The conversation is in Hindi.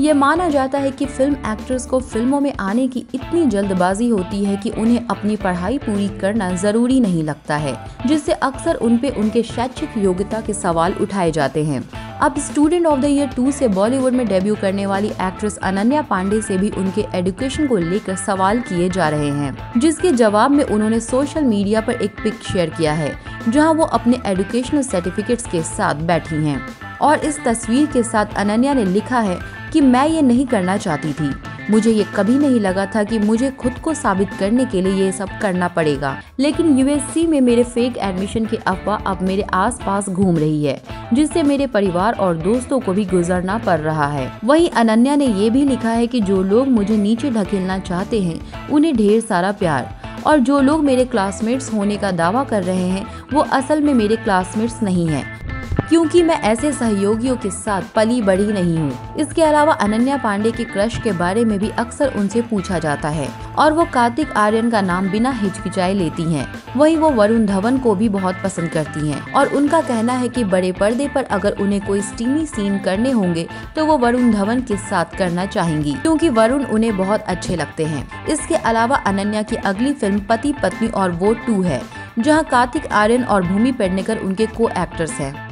ये माना जाता है कि फिल्म एक्टर्स को फिल्मों में आने की इतनी जल्दबाजी होती है कि उन्हें अपनी पढ़ाई पूरी करना जरूरी नहीं लगता है, जिससे अक्सर उन पे उनके शैक्षिक योग्यता के सवाल उठाए जाते हैं। अब स्टूडेंट ऑफ द ईयर 2 से बॉलीवुड में डेब्यू करने वाली एक्ट्रेस अनन्या पांडे से भी उनके एजुकेशन को लेकर सवाल किए जा रहे हैं, जिसके जवाब में उन्होंने सोशल मीडिया पर एक पिक शेयर किया है जहां वो अपने एजुकेशनल सर्टिफिकेट्स के साथ बैठी हैं। और इस तस्वीर के साथ अनन्या ने लिखा है कि मैं ये नहीं करना चाहती थी, मुझे ये कभी नहीं लगा था कि मुझे खुद को साबित करने के लिए ये सब करना पड़ेगा, लेकिन यूएससी में मेरे फेक एडमिशन की अफवाह अब मेरे आसपास घूम रही है, जिससे मेरे परिवार और दोस्तों को भी गुजरना पड़ रहा है। वहीं अनन्या ने ये भी लिखा है कि जो लोग मुझे नीचे ढकेलना चाहते हैं उन्हें ढेर सारा प्यार, और जो लोग मेरे क्लासमेट्स होने का दावा कर रहे हैं वो असल में मेरे क्लासमेट्स नहीं हैं, क्योंकि मैं ऐसे सहयोगियों के साथ पली बड़ी नहीं हूँ। इसके अलावा अनन्या पांडे के क्रश के बारे में भी अक्सर उनसे पूछा जाता है और वो कार्तिक आर्यन का नाम बिना हिचकिचाए लेती हैं। वहीं वो वरुण धवन को भी बहुत पसंद करती हैं और उनका कहना है कि बड़े पर्दे पर अगर उन्हें कोई स्टीमी सीन करने होंगे तो वो वरुण धवन के साथ करना चाहेंगी, क्योंकि वरुण उन्हें बहुत अच्छे लगते हैं। इसके अलावा अनन्या की अगली फिल्म पति पत्नी और वो 2 है, जहाँ कार्तिक आर्यन और भूमि पेडनेकर उनके को एक्टर्स हैं।